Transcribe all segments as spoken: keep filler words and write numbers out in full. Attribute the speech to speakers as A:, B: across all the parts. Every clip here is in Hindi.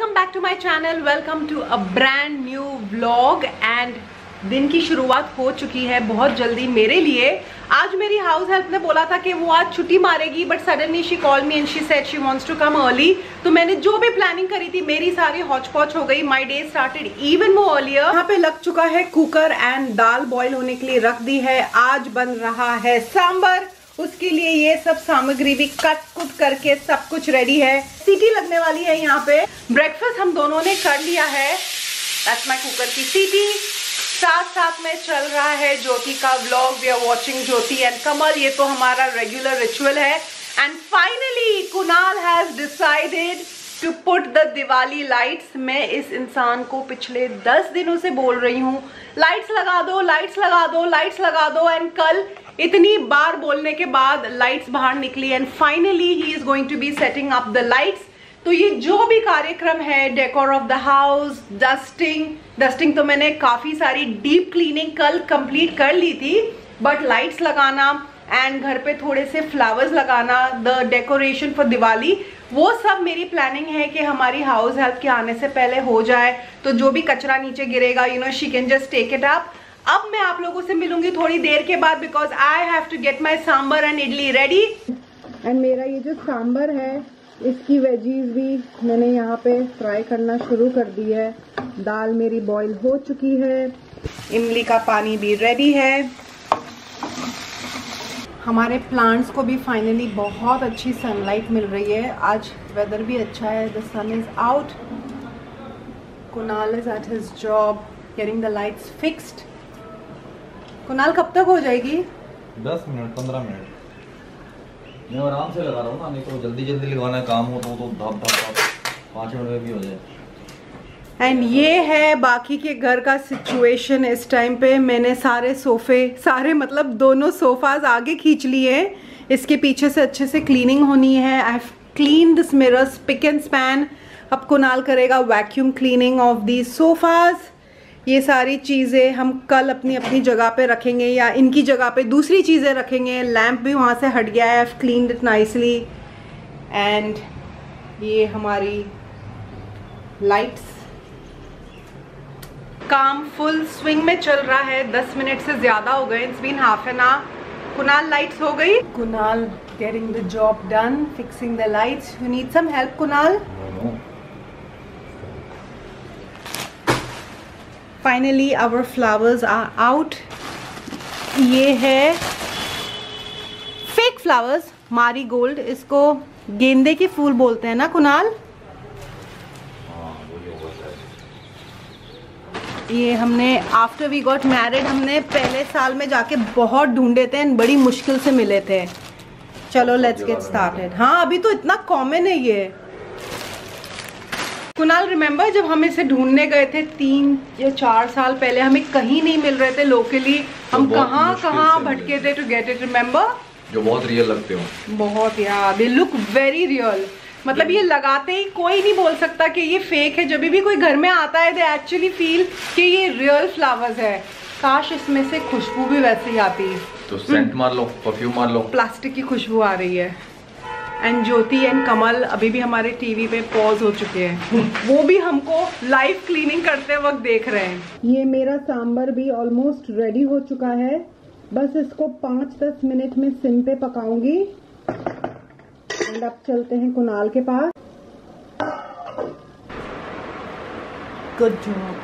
A: Welcome back to my channel, welcome to a brand new vlog. And दिन की शुरुआत हो चुकी है बहुत जल्दी मेरे लिए। आज मेरी हाउस हेल्प ने बोला था कि वो आज छुट्टी मारेगी, but suddenly she call me and she said she wants to come early. तो मैंने जो भी प्लानिंग करी थी मेरी सारी हौच पौच हो गई। My day started even more earlier. यहाँ पे लग चुका है कुकर एंड दाल बॉईल होने के लिए रख दी है। आज बन रहा है सांबर, उसके लिए ये सब सामग्री भी कट कुट करके सब कुछ रेडी है। सीटी लगने वाली है यहाँ पे। ब्रेकफास्ट हम दोनों ने कर लिया है। दैट्स माय कुकर की सीटी। साथ साथ में चल रहा है ज्योति का vlog. We are watching Jyoti and Kamal. ये तो हमारा रेगुलर रिचुअल है। And finally Kunal has decided to put the Diwali lights. मैं इस इंसान को पिछले दस दिनों से बोल रही हूँ लाइट्स लगा दो, लाइट्स लगा दो, लाइट्स लगा दो। एंड कल इतनी बार बोलने के बाद लाइट्स बाहर निकली and finally he is going to be setting up the lights. तो ये जो भी कार्यक्रम है, decor of the house, dusting dusting तो मैंने काफी सारी डीप क्लीनिंग कल कंप्लीट कर ली थी, बट लाइट्स लगाना एंड घर पे थोड़े से फ्लावर्स लगाना, द डेकोरेशन फॉर दिवाली, वो सब मेरी प्लानिंग है कि हमारी हाउस हेल्प के आने से पहले हो जाए। तो जो भी कचरा नीचे गिरेगा, you know, she can just take it up. अब मैं आप लोगों से मिलूंगी थोड़ी देर के बाद, because I have to get my sambar and idli ready. And मेरा ये जो सांबर है, इसकी वेजीज भी मैंने यहाँ पे फ्राई करना शुरू कर दी है। दाल मेरी बॉईल हो चुकी है। इमली का पानी भी रेडी है। हमारे प्लांट्स को भी फाइनली बहुत अच्छी सनलाइट मिल रही है। आज वेदर भी अच्छा है, the sun is out. Kunal is at his job getting the lights fixed. Kunal कब तक हो जाएगी?
B: दस मिनट पंद्रह मिनट। मैं आराम से लगा रहा हूँ ना, नहीं तो जल्दी जल्दी लगाना काम हो तो तो धप धप धप पाँच मिनट में भी हो जाए।
A: एंड ये है बाकी के घर का सिचुएशन इस टाइम पे। मैंने सारे सोफे, सारे मतलब दोनों सोफाज आगे खींच लिए हैं। इसके पीछे से अच्छे से क्लीनिंग होनी है। I have clean this mirrors pick and span. अब कुणाल करेगा vacuum cleaning of the sofas. ये सारी चीज़ें हम कल अपनी अपनी जगह पे रखेंगे या इनकी जगह पे दूसरी चीज़ें रखेंगे। लैंप भी वहाँ से हट गया है। I have cleaned it nicely. And ये हमारी लाइट्स, काम फुल स्विंग में चल रहा है। दस मिनट से ज़्यादा हो गए। It's been half an hour. Kunal lights हो गई। Kunal getting the job done, fixing the lights. You need some help Kunal? Finally our flowers are out. ये है फेक फ्लावर्स, मारी गोल्ड। इसको गेंदे के फूल बोलते हैं ना कुणाल? ये हमने आफ्टर वी गॉट मैरिड हमने पहले साल में जाके बहुत ढूंढे थे, बड़ी मुश्किल से मिले थे। चलो लेट्स गेट स्टार्टेड। हाँ, अभी तो इतना कॉमन है ये। कुणाल रिमेम्बर जब हम इसे ढूंढने गए थे तीन या चार साल पहले, हमें कहीं नहीं मिल रहे थे लोकली। हम कहाँ कहाँ भटके थे टू गेट इट, रिमेम्बर?
B: जो बहुत रियल लगते हो।
A: बहुत यार, दे लुक वेरी रियल। मतलब ये लगाते ही कोई नहीं बोल सकता कि ये फेक है। जब भी कोई घर में आता है दे एक्चुअली फील कि ये रियल फ्लावर्स है। काश इसमें से खुशबू भी वैसे ही आती।
B: तो सेंट मार लो, परफ्यूम मार लो।
A: प्लास्टिक की खुशबू आ रही है। एंड ज्योति एंड कमल अभी भी हमारे टीवी पे पॉज हो चुके हैं। वो भी हमको लाइव क्लीनिंग करते वक्त देख रहे हैं। ये मेरा सांबर भी ऑलमोस्ट रेडी हो चुका है। बस इसको पाँच दस मिनट में सिम पे पकाऊंगी। एंड अब चलते हैं कुणाल के पास। Good job.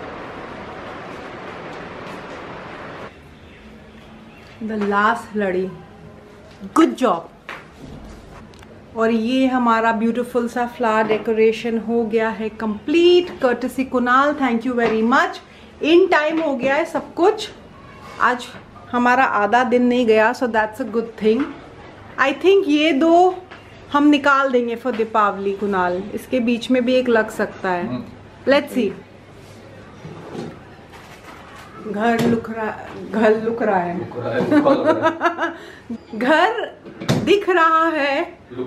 A: द लास्ट लड़ी। Good job. और ये हमारा ब्यूटीफुल सा फ्लावर डेकोरेशन हो गया है complete, courtesy Kunal. Thank you very much. In time हो गया है सब कुछ। आज हमारा आधा दिन नहीं गया, so that's a good thing. I think ये दो हम निकाल देंगे फॉर दीपावली कुणाल। इसके बीच में भी एक लग सकता है। Let's see. घर लुक रहा घर लुक रहा है, घर दिख रहा है।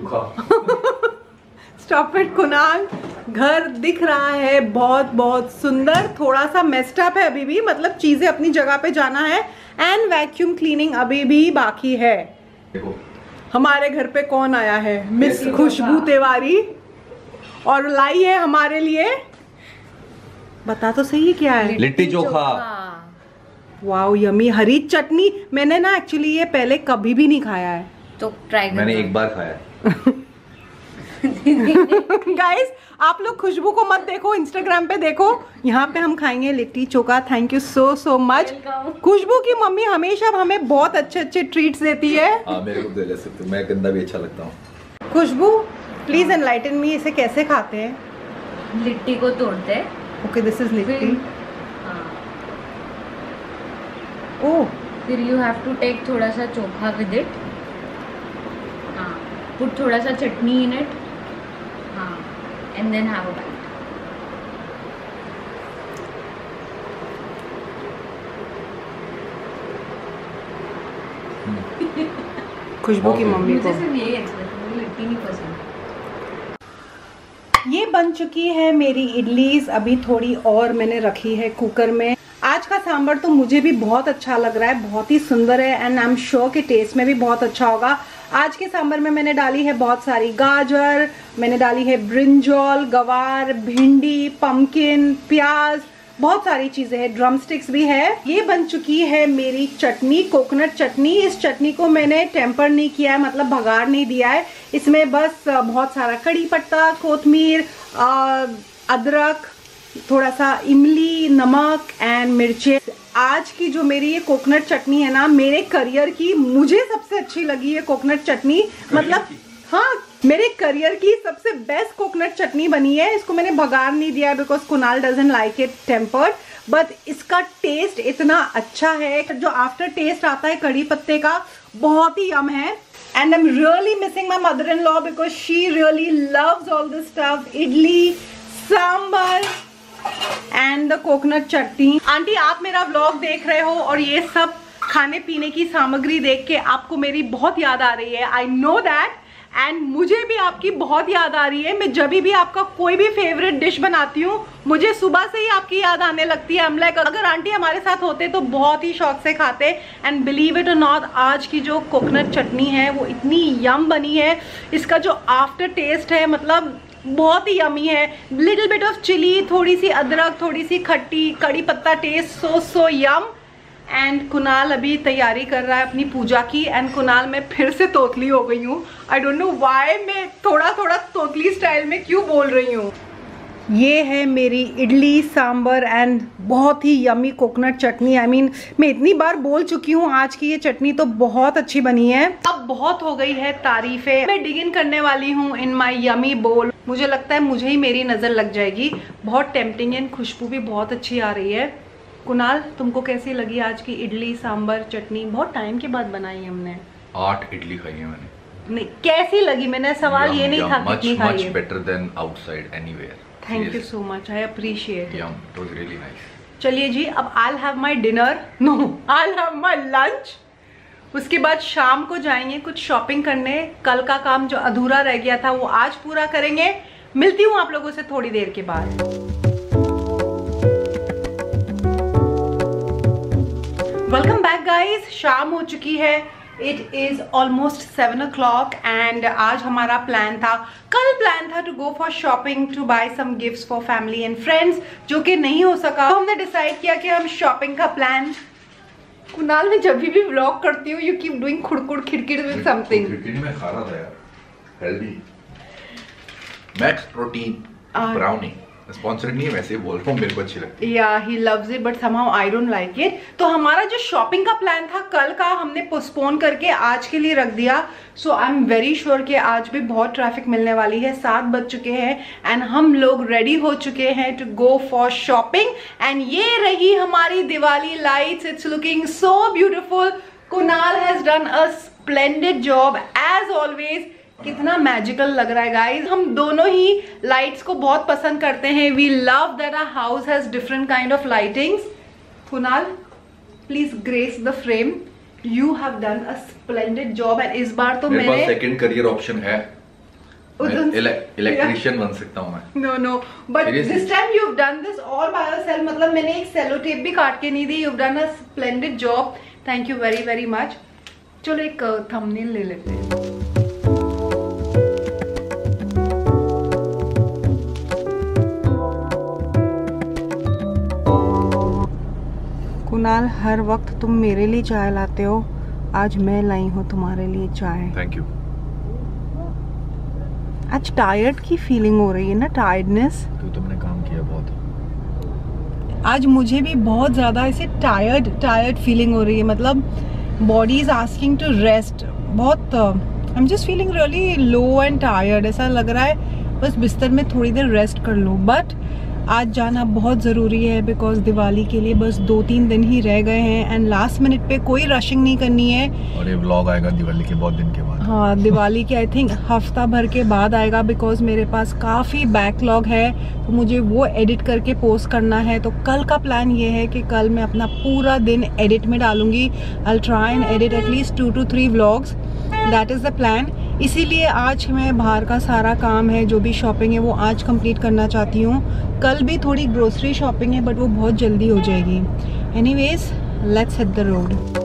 A: Stop it Kunal. घर दिख रहा है बहुत बहुत सुंदर। थोड़ा सा मेस्ड अप है अभी भी, मतलब चीजें अपनी जगह पे जाना है। एंड वैक्यूम क्लीनिंग अभी भी बाकी है। हमारे घर पे कौन आया है? मिस खुशबू तिवारी। और लाई है हमारे लिए, बता तो सही क्या है?
B: लिट्टी चोखा।
A: Wow yummy. हरी चटनी मैंने ना एक्चुअली ये पहले कभी भी नहीं खाया है,
C: तो ट्राई कर।
B: मैंने एक बार खाया।
A: गाइस आप लोग खुशबू को मत देखो, इंस्टाग्राम पे देखो, यहाँ पे हम खाएंगे litti chokha. Thank you so so much. Khushboo की मम्मी हमेशा हमें बहुत अच्छे अच्छे ट्रीट्स देती है।
B: हाँ मेरे को दे ले सकते, मैं गंदा भी अच्छा लगता हूँ।
A: खुशबू प्लीज एनलाइटन मी, इसे कैसे खाते हैं?
C: लिट्टी को तोड़ते हैं।
A: Okay this is litti.
C: Oh फिर यू हैव टू टेक थोड़ा सा चोखा विद इट। हाँ पुट थोड़ा सा चटनी इन इट। हाँ and then have a bite.
A: Khushboo की मम्मी को
C: मुझे सिर्फ यही एक्सप्रेशन, मुझे लिट्टी नहीं पसंद।
A: ये बन चुकी है मेरी इडलीज, अभी थोड़ी और मैंने रखी है कुकर में। आज का सांभर तो मुझे भी बहुत अच्छा लग रहा है, बहुत ही सुंदर है एंड आई एम श्योर कि टेस्ट में भी बहुत अच्छा होगा। आज के सांभर में मैंने डाली है बहुत सारी गाजर, मैंने डाली है ब्रिंजॉल, गवार, भिंडी, पम्पकिन, प्याज, बहुत सारी चीजें हैं, ड्रम स्टिक्स भी है। ये बन चुकी है मेरी चटनी, कोकोनट चटनी। इस चटनी को मैंने टेम्पर नहीं किया है, मतलब भगार नहीं दिया है। इसमें बस बहुत सारा कड़ी पत्ता, कोथमीर, अदरक, थोड़ा सा इमली, नमक एंड मिर्चे। आज की जो मेरी ये कोकोनट चटनी है ना, मेरे करियर की मुझे सबसे अच्छी लगी है कोकोनट चटनी। मतलब हाँ मेरे करियर की सबसे बेस्ट कोकोनट चटनी बनी है। इसको मैंने भगार नहीं दिया because Kunal doesn't like it tempered, but इसका टेस्ट इतना अच्छा है, जो आफ्टर टेस्ट आता है कड़ी पत्ते का, बहुत ही यम है। And I am really missing my mother in law because she really loves all this stuff, idli, sambar and the coconut chutney. Aunty आप मेरा व्लॉग देख रहे हो और ये सब खाने पीने की सामग्री देख के आपको मेरी बहुत याद आ रही है, आई नो दैट, एंड मुझे भी आपकी बहुत याद आ रही है। मैं जब भी आपका कोई भी फेवरेट डिश बनाती हूँ मुझे सुबह से ही आपकी याद आने लगती है। हम लाइक अगर आंटी हमारे साथ होते तो बहुत ही शौक से खाते। एंड बिलीव इट और नॉट, आज की जो कोकोनट चटनी है वो इतनी यम बनी है, इसका जो आफ्टर टेस्ट है मतलब बहुत ही यमी है। लिटिल बिट ऑफ चिली, थोड़ी सी अदरक, थोड़ी सी खट्टी, कड़ी पत्ता taste, so so yum. And Kunal अभी तैयारी कर रहा है अपनी पूजा की। एंड कुणाल मैं फिर से तोतली हो गई हूँ, आई डोंट नो व्हाई, मैं थोड़ा थोड़ा तोतली स्टाइल में क्यों बोल रही हूँ। ये है मेरी इडली, सांबर एंड बहुत ही yummy coconut chutney. I I mean mean, मैं इतनी बार बोल चुकी हूँ, आज की ये चटनी तो बहुत अच्छी बनी है। अब बहुत हो गई है तारीफें, मैं डिग इन करने वाली हूँ इन माई यमी बोल। मुझे लगता है मुझे ही मेरी नज़र लग जाएगी, बहुत टेम्पटिंग है, खुशबू भी बहुत अच्छी आ रही है। कुणाल तुमको कैसी लगी आज की इडली, सांबर, चटनी? बहुत टाइम के बाद बनाई हमने।
B: आठ इडली खाई है मैंने।
A: नहीं कैसी लगी, मैंने सवाल ये नहीं था कितनी खाई है।
B: Much better than outside anywhere.
A: Thank you so much, I appreciate.
B: Yum, it was really nice.
A: चलिए जी, अब I have my dinner, no I have my lunch. उसके बाद शाम को जाएंगे कुछ शॉपिंग करने, कल का काम जो अधूरा रह गया था वो आज पूरा करेंगे। मिलती हूँ आप लोगों से थोड़ी देर के बाद। वेलकम बैक गाइज, शाम हो चुकी है, it is almost seven o'clock and आज हमारा प्लान था, कल प्लान था to go for shopping to buy some gifts for family and friends, जो कि नहीं हो सका। तो हमने डिसाइड किया कि हम शॉपिंग का प्लान। कुणाल मैं जब भी व्लॉग करती हूँ यू कीप डूइंग खुड़कुड़ खिड़किड़ विद समथिंग।
B: खिड़किड़ में खा रहा था यार, healthy max protein brownie. Sponsored नहीं है, वैसे ही बोल रहा हूँ, मेरे को अच्छी लगती है।
A: या he loves it but somehow I don't like it. तो हमारा जो शॉपिंग का प्लान था कल का, हमने पोस्टपोन करके आज के लिए रख दिया। So I am very sure कि आज भी बहुत ट्रैफिक मिलने वाली है। सात बज चुके हैं एंड हम लोग रेडी हो चुके हैं to go for shopping. And ये रही हमारी Diwali lights, it's looking so beautiful. Kunal has done a splendid job as always. कितना मैजिकल लग रहा है गाइज। हम दोनों ही लाइट्स को बहुत पसंद करते हैं। We love that our house has different kind of lightings. Kunal please grace the frame, you have done a splendid job. And इस बार तो
B: मेरे
A: मैंने
B: पास सेकंड करियर ऑप्शन है, इलेक्ट्रिशियन बन सकता हूं मैं।
A: No no but this time you have done this all by yourself. मतलब मैंने एक सेलो टेप भी काट के नहीं दी। You have done a splendid job, thank you very very much. चलो एक थंबनेल ले लेते हैं। कुणाल, हर वक्त तुम मेरे लिए चाय लाते हो, आज मैं लाई हूँ तुम्हारे लिए चाय।
B: Thank you.
A: आज टायर्ड की फीलिंग हो रही है ना, टायर्डनेस।
B: क्यों, तुमने काम किया बहुत।
A: आज मुझे भी बहुत ज़्यादा ऐसे टायर्ड टायर्ड फीलिंग हो रही है, मतलब body is asking to rest. बहुत I am just feeling really low and tired. ऐसा लग रहा है बस बिस्तर में थोड़ी देर रेस्ट कर लूँ। बट आज जाना बहुत ज़रूरी है बिकॉज दिवाली के लिए बस दो तीन दिन ही रह गए हैं एंड लास्ट मिनट पे कोई रशिंग नहीं करनी है।
B: और ये व्लॉग आएगा दिवाली के बहुत दिन के बाद।
A: हाँ, दिवाली के आई थिंक हफ्ता भर के बाद आएगा बिकॉज मेरे पास काफ़ी बैकलॉग है, तो मुझे वो एडिट करके पोस्ट करना है। तो कल का प्लान ये है कि कल मैं अपना पूरा दिन एडिट में डालूंगी। I try and edit at least two to three vlogs, that is the plan. इसीलिए आज मैं बाहर का सारा काम है, जो भी शॉपिंग है वो आज कंप्लीट करना चाहती हूँ। कल भी थोड़ी ग्रोसरी शॉपिंग है बट वो बहुत जल्दी हो जाएगी। Anyways, let's hit the road.